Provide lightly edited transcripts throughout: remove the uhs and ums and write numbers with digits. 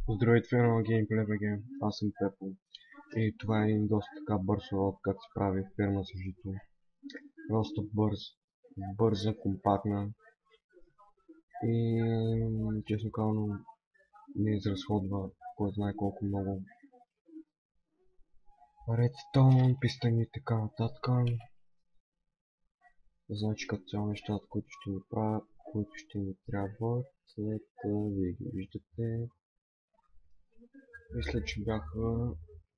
Здравейте на Gameplay BG, аз съм Пепо и това е един доста така бърз урок как се прави ферма с жито. Просто бърза, компактна и честно казано не изразходва кой знае колко много редстон, пистани и така нататък. Значи като цяло нещата, които ще ни правят, които ще ни трябват, след вие ги виждате. Мисля, че бяха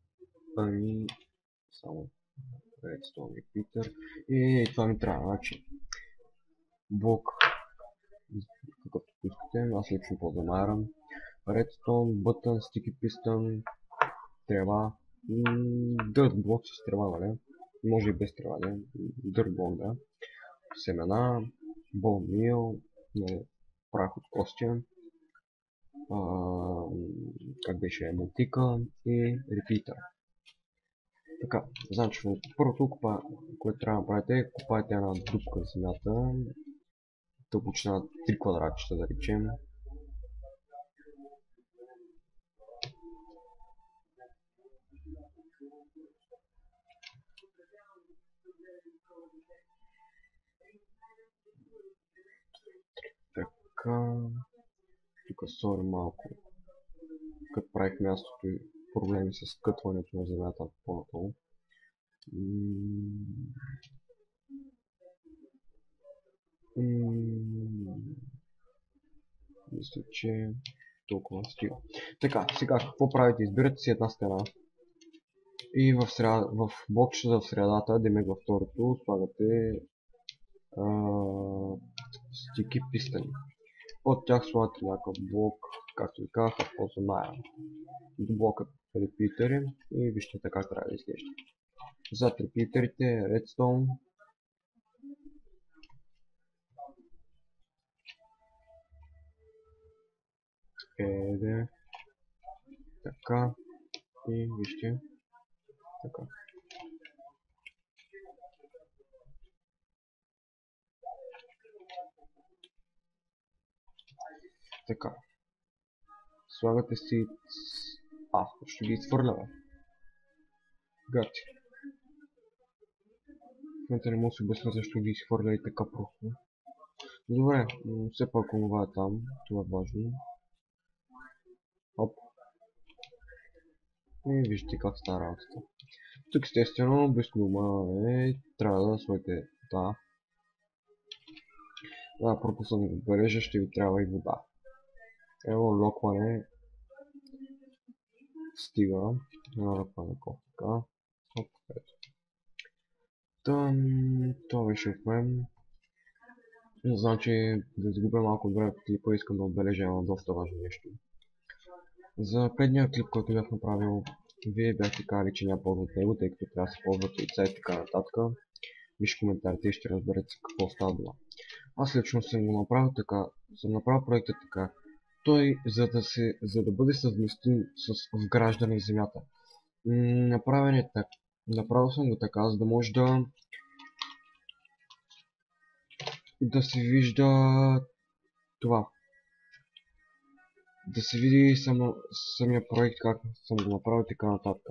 само Redstone и Питър. И това ми трябва, значи блок, какъвто искате, аз лично по-замарам. Redstone, button, sticky piston, трева, dirt блок с трева, нали? Може и без трева, не? Dirt блок, да. Семена, bone meal, прах от кости, как беше, мотика и репитър. Така, значи, първото, което трябва да направите е копаете една дупка в земята, дълбочина 3 квадратчета, да речем. Така, тук сори малко, като правих мястото и проблеми с кътването на земята по-надолу. Мисля, че толкова стига. Така, сега какво правите? Избирате си една стена и в блокчета в средата, демек във второто, слагате стики пистани. Под тях слагате някакъв блок, както ви казах, по-замая. До блока репитери и вижте така трябва да изглежда. Зад репитерите Redstone, така и вижте така. Така. Слагате си... ще ги изхвърляме. Гати. В момента не мога да се обясня защо ги изхвърля и така просто. Добре, все пак онова е там. Това е важно. Оп. И вижте как става работата. Тук естествено, без дома трябва да сложите вода. Да, пропуснах да отбележа, ще ви трябва и вода. Ево локване. Стига. Едно локване така. Оп, ето. Това беше от мен. Значи, да изгубя малко време по клипа, искам да отбележа едно доста важно нещо. За предния клип, който бях направил, вие бяхте казали, че няма полза от него, тъй като трябва да се ползват яйца и така нататък. Виж коментарите и ще разберете какво става дума. Аз лично съм го направил така, съм направил проекта така. Той, за да бъде съвместим с вграждане в земята. Направил съм го така, за да може да се вижда това. Да се види самия проект, как съм го направил и така нататък.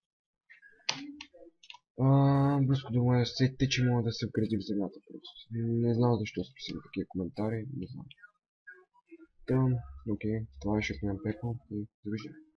Близко до моя сетите, че мога да се вгради в земята просто. Не знам защо са писали такива коментари, не знам. Окей, това беше от мен Пепо и довиждане.